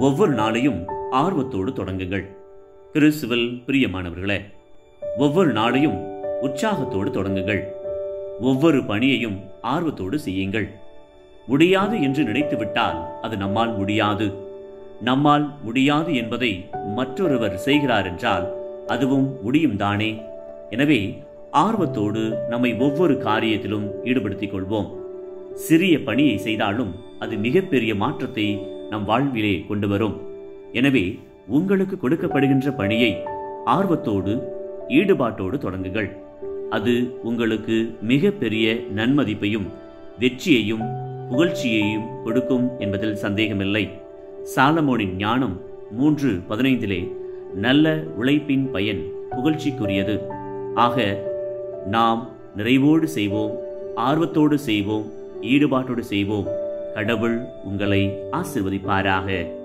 ஒவ்வொரு நாளையும் ஆர்வத்தோடு தொடங்குங்கள். கிறிஸ்துவில் பிரியமானவர்களே, ஒவ்வொரு நாளையும் உற்சாகத்தோடு தொடங்குங்கள். ஒவ்வொரு பணியையும் ஆர்வத்தோடு செய்யுங்கள். முடியாது என்று நினைத்துவிட்டால் அது நம்மால் முடியாது. நம்மால் முடியாது என்பதை மற்றொருவர் செய்கிறார் என்றால் அதுவும் முடியும் தானே. எனவே ஆர்வத்தோடு நம்மை ஒவ்வொரு காரியத்திலும் ஈடுபடுத்திக் கொள்வோம். சிறிய பணியை செய்தாலும் அது மிகப்பெரிய மாற்றத்தை நம் வாழ்விலே கொண்டு வரும். எனவே உங்களுக்கு கொடுக்கப்படுகின்ற பணியை ஆர்வத்தோடு ஈடுபாட்டோடு தொடங்குங்கள். அது உங்களுக்கு மிகப்பெரிய நன்மதிப்பையும் வெற்றியையும் புகழ்ச்சியையும் கொடுக்கும் என்பதில் சந்தேகமில்லை. சாலமோனின் ஞானம் 3:15 நல்ல உழைப்பின் பயன் புகழ்ச்சிக்குரியது. ஆக நாம் நிறைவோடு செய்வோம், ஆர்வத்தோடு செய்வோம், ஈடுபாட்டோடு செய்வோம். கடவுள் உங்களை ஆசீர்வதிப்பாராக.